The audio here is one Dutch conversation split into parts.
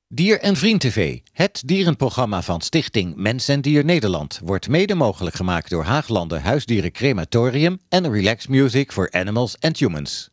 Dier en Vriend TV, het dierenprogramma van Stichting Mens en Dier Nederland, wordt mede mogelijk gemaakt door Haaglanden Huisdieren Crematorium en Relax Music for Animals and Humans.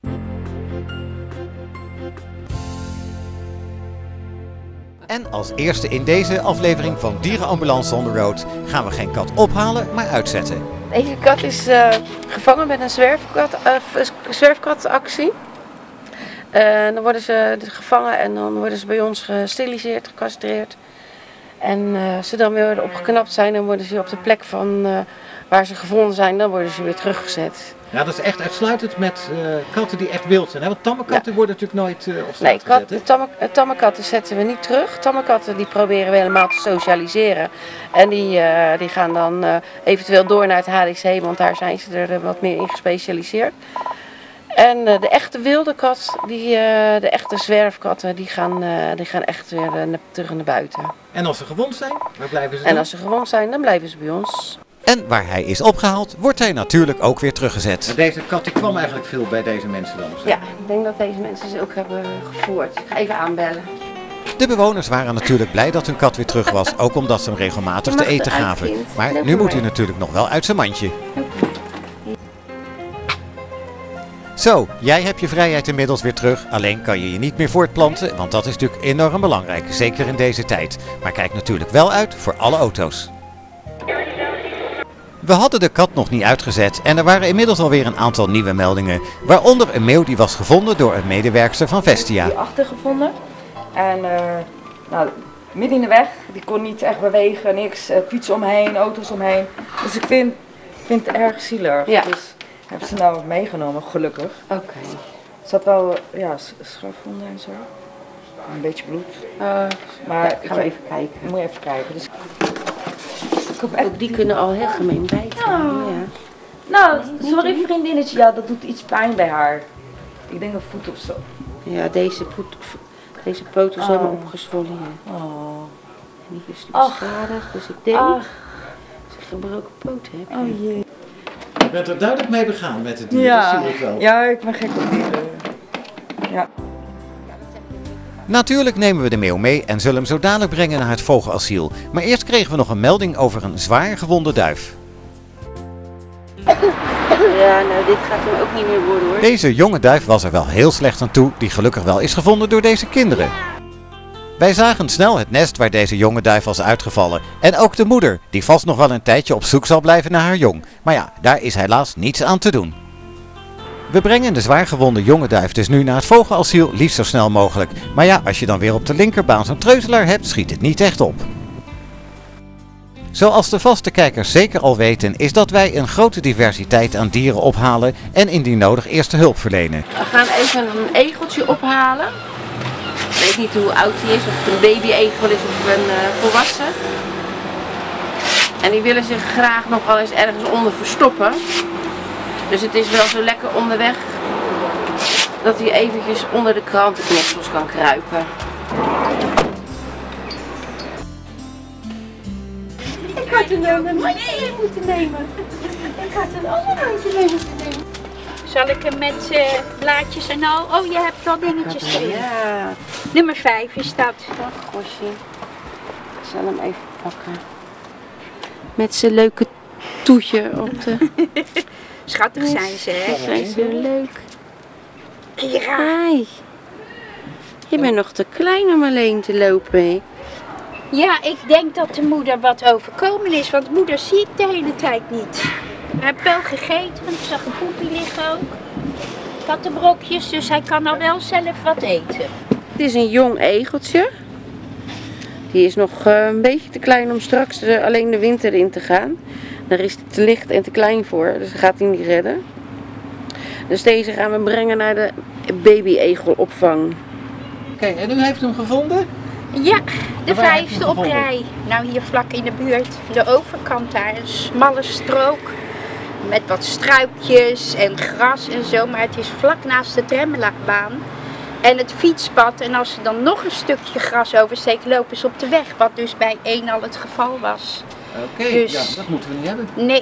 En als eerste in deze aflevering van Dierenambulance on the Road gaan we geen kat ophalen, maar uitzetten. Deze kat is gevangen met een zwerfkatactie. Dan worden ze gevangen en dan worden ze bij ons gesteriliseerd, gecastreerd. En als ze dan weer opgeknapt zijn, dan worden ze op de plek van waar ze gevonden zijn, dan worden ze weer teruggezet. Ja, dat is echt uitsluitend met katten die echt wild zijn. Hè? Want tamme katten worden natuurlijk nooit op straat gezet. Nee, tamme katten zetten we niet terug. Tamme katten die proberen we helemaal te socialiseren. En die gaan dan eventueel door naar het HDC, want daar zijn ze er wat meer in gespecialiseerd. En de echte wilde kat, de echte zwerfkatten, die gaan echt weer terug naar buiten. En als ze gewond zijn, waar blijven ze dan? En als ze gewond zijn, dan blijven ze bij ons. En waar hij is opgehaald, wordt hij natuurlijk ook weer teruggezet. Maar deze kat die kwam eigenlijk veel bij deze mensen dan? Ja, ik denk dat deze mensen ze ook hebben gevoerd. Ik ga even aanbellen. De bewoners waren natuurlijk blij dat hun kat weer terug was, ook omdat ze hem regelmatig te eten gaven. Maar nu moet hij natuurlijk nog wel uit zijn mandje. Zo, jij hebt je vrijheid inmiddels weer terug, alleen kan je je niet meer voortplanten, want dat is natuurlijk enorm belangrijk, zeker in deze tijd. Maar kijk natuurlijk wel uit voor alle auto's. We hadden de kat nog niet uitgezet en er waren inmiddels alweer een aantal nieuwe meldingen, waaronder een meeuw die was gevonden door een medewerkster van Vestia. Die achtergevonden en midden in de weg, die kon niet echt bewegen, niks, fietsen omheen, auto's omheen. Dus ik vind het erg zielig. Ja. Dus hebben ze nou meegenomen, gelukkig. Oké. Er zat wel schafwonden en zo. Een beetje bloed. Maar gaan we even kijken. Moet je even kijken. Dus ook die kunnen al heel gemeen bijten. Ja. Nou, sorry vriendinnetje, ja, dat doet iets pijn bij haar. Ik denk een voet of zo. Ja, deze poot is helemaal opgezwollen. Oh. En die is beschadigd, dus ik denk dat ze een gebroken poot heeft. Oh jee. Je bent er duidelijk mee begaan met het dier, dat zie ik wel. Ja, ik ben gek op dieren. Ja. Natuurlijk nemen we de meeuw mee en zullen hem zo dadelijk brengen naar het vogelasiel. Maar eerst kregen we nog een melding over een zwaar gewonde duif. Ja, nou dit gaat hem ook niet meer worden hoor. Deze jonge duif was er wel heel slecht aan toe, die gelukkig wel is gevonden door deze kinderen. Wij zagen snel het nest waar deze jonge duif was uitgevallen. En ook de moeder, die vast nog wel een tijdje op zoek zal blijven naar haar jong. Maar ja, daar is helaas niets aan te doen. We brengen de zwaargewonde jonge duif dus nu naar het vogelasiel, liefst zo snel mogelijk. Maar ja, als je dan weer op de linkerbaan zo'n treuzelaar hebt, schiet het niet echt op. Zoals de vaste kijkers zeker al weten, is dat wij een grote diversiteit aan dieren ophalen en indien nodig eerste hulp verlenen. We gaan even een egeltje ophalen. Ik weet niet hoe oud hij is, of het een baby-egel is of een volwassen. En die willen zich graag nog wel eens ergens onder verstoppen. Dus het is wel zo lekker onderweg dat hij eventjes onder de krantenknipsels kan kruipen. Ik had een handje mee moeten nemen. Ik had een ander handje mee moeten nemen. Zal ik hem met blaadjes en al? Oh, je hebt al dingetjes erin. Ja. Nummer 5 is dat. Gosje. Ik zal hem even pakken. Met zijn leuke toetje op de... Schattig zijn ze, hè? Zijn ze leuk. Kira. Hi. Je bent nog te klein om alleen te lopen, hè? Ja, ik denk dat de moeder wat overkomen is, want moeder zie ik de hele tijd niet. Hij heeft wel gegeten, want ik zag een poepie liggen ook. Kattenbrokjes, dus hij kan al wel zelf wat eten. Het is een jong egeltje. Die is nog een beetje te klein om straks alleen de winter in te gaan. Daar is hij te licht en te klein voor, dus dat gaat hij niet redden. Dus deze gaan we brengen naar de baby-egelopvang. Oké, en u heeft hem gevonden? Ja, de Waar heb je 5e hem op gevonden? rij. Nou, hier vlak in de buurt, de overkant daar, een smalle strook. Met wat struikjes en gras en zo, maar het is vlak naast de tramlagbaan. En het fietspad, en als er dan nog een stukje gras oversteekt, lopen ze op de weg. Wat dus bij 1 al het geval was. Oké, Dus- ja, dat moeten we niet hebben. Nee,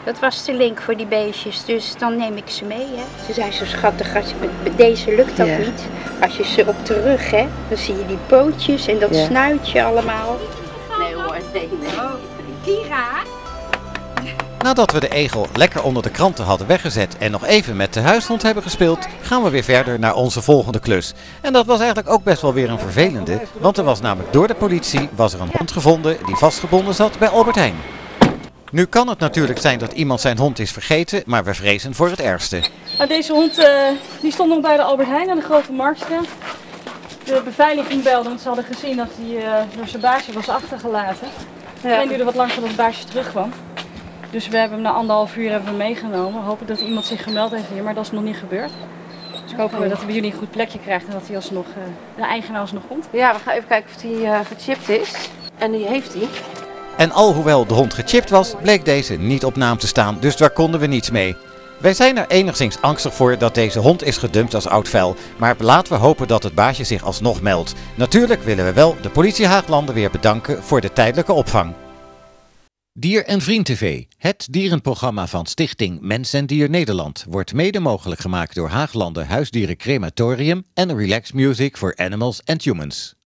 Dat was te link voor die beestjes, dus dan neem ik ze mee. Hè. Ze zijn zo schattig, met deze lukt dat niet. Als je ze op de rug, hè, dan zie je die pootjes en dat snuitje allemaal. Nee hoor, nee. Kira! Nadat we de egel lekker onder de kranten hadden weggezet en nog even met de huishond hebben gespeeld, gaan we weer verder naar onze volgende klus. En dat was eigenlijk ook best wel weer een vervelende, want er was namelijk door de politie een hond gevonden die vastgebonden zat bij Albert Heijn. Nu kan het natuurlijk zijn dat iemand zijn hond is vergeten, maar we vrezen voor het ergste. Nou, deze hond die stond nog bij de Albert Heijn aan de Grote Marktstraat. De beveiliging belde, want ze hadden gezien dat hij door zijn baasje was achtergelaten. Het duurde wat lang voordat het baasje terugkwam. Dus we hebben hem na 1,5 uur hebben we meegenomen. We hopen dat iemand zich gemeld heeft hier, maar dat is nog niet gebeurd. Dus ik hoop dat hij bij jullie een goed plekje krijgt en dat hij alsnog, de eigenaar alsnog komt. Ja, we gaan even kijken of hij gechipt is. En die heeft hij. En alhoewel de hond gechipt was, bleek deze niet op naam te staan, dus daar konden we niets mee. Wij zijn er enigszins angstig voor dat deze hond is gedumpt als oud vuil, maar laten we hopen dat het baasje zich alsnog meldt. Natuurlijk willen we wel de politie Haaglanden weer bedanken voor de tijdelijke opvang. Dier en Vriend TV, het dierenprogramma van Stichting Mens en Dier Nederland, wordt mede mogelijk gemaakt door Haaglanden Huisdieren Crematorium en Relax Music for Animals and Humans.